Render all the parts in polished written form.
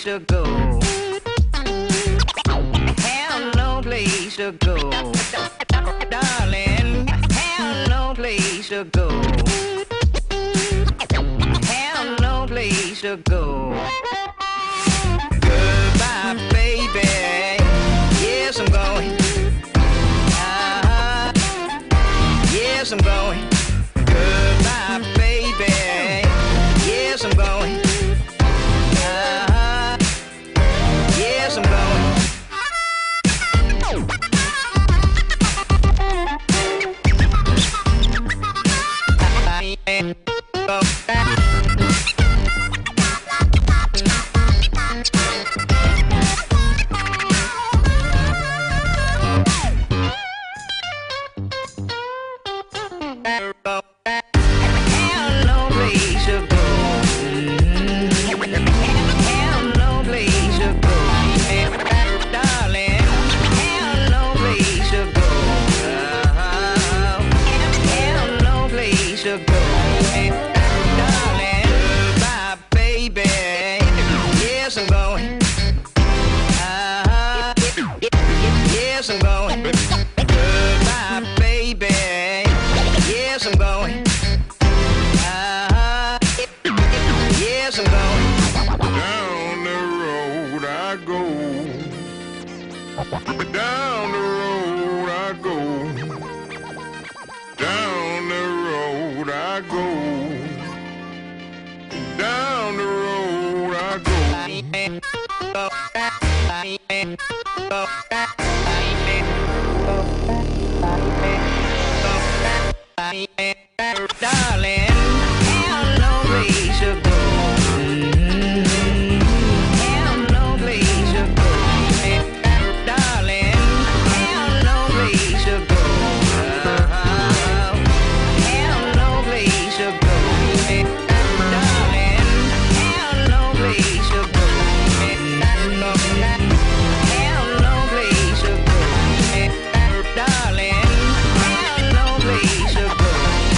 to go. Have no place to go. Darling, have no place to go. Have no place to go. Goodbye, baby. Yes, I'm going. Yes, I'm going. Goodbye, baby. Yes, I'm going. Yes, I'm going. Yes, I'm going. Goodbye, baby. Yes, I'm going. Yes, I'm going. Down the road I go. Down the road I go. Down the road I go. Down the road I go. Darling, have no place to go. Have no place to go. Darling, have no place to go. Have no place to go. Darling, have no place to go. Have no place to go. Darling, have no place to go.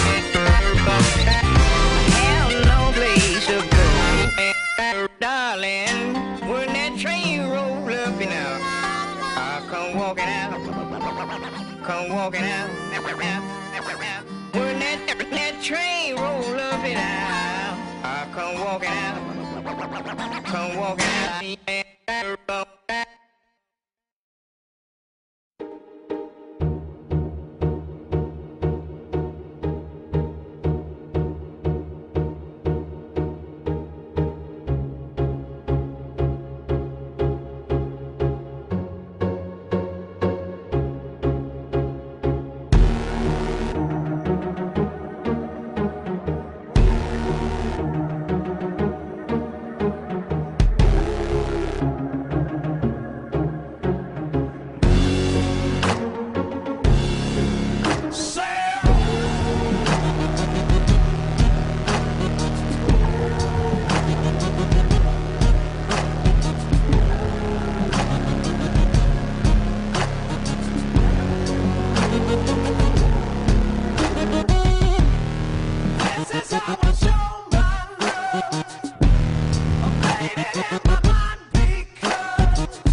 Darling, when that train roll up and out, I come walking out, come walking out. When that train roll up and out, I come walking out, come walking out.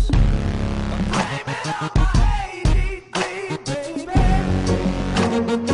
Baby, baby.